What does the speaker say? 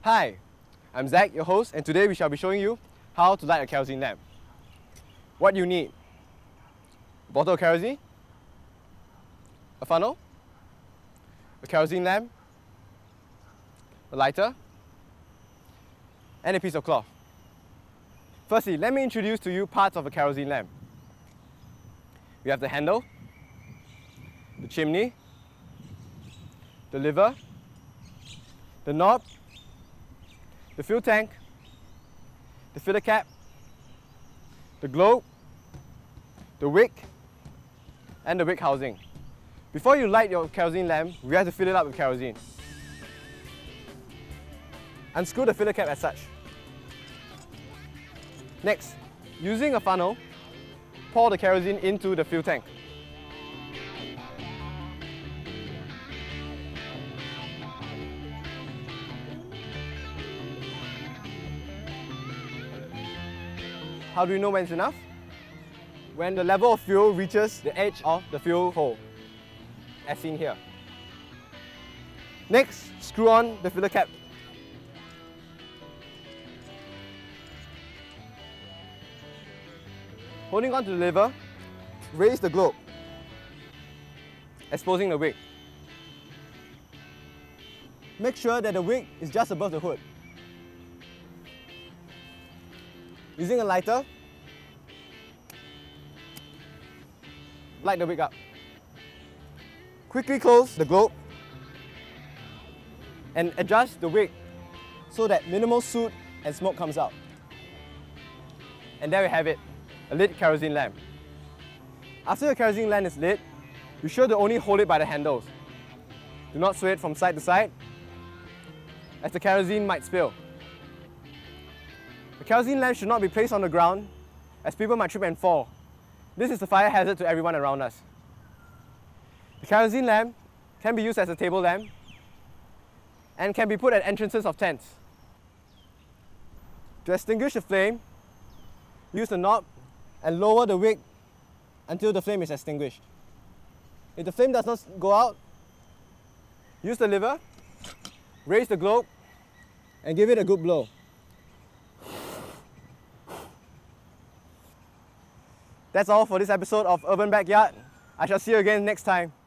Hi, I'm Zach, your host, and today we shall be showing you how to light a kerosene lamp. What you need: a bottle of kerosene, a funnel, a kerosene lamp, a lighter, and a piece of cloth. Firstly, let me introduce to you parts of a kerosene lamp. We have the handle, the chimney, the liver, the knob, the fuel tank, the filler cap, the globe, the wick, and the wick housing. Before you light your kerosene lamp, we have to fill it up with kerosene. Unscrew the filler cap as such. Next, using a funnel, pour the kerosene into the fuel tank. How do you know when it's enough? When the level of fuel reaches the edge of the fuel hole, as seen here. Next, screw on the filler cap. Holding on to the lever, raise the globe, exposing the wick. Make sure that the wick is just above the hood. Using a lighter, light the wick up. Quickly close the globe and adjust the wick so that minimal soot and smoke comes out. And there we have it, a lit kerosene lamp. After the kerosene lamp is lit, be sure to only hold it by the handles. Do not sway it from side to side, as the kerosene might spill. The kerosene lamp should not be placed on the ground, as people might trip and fall. This is a fire hazard to everyone around us. The kerosene lamp can be used as a table lamp and can be put at entrances of tents. To extinguish the flame, use the knob and lower the wick until the flame is extinguished. If the flame does not go out, use the lever, raise the globe, and give it a good blow. That's all for this episode of Urban Backyard. I shall see you again next time.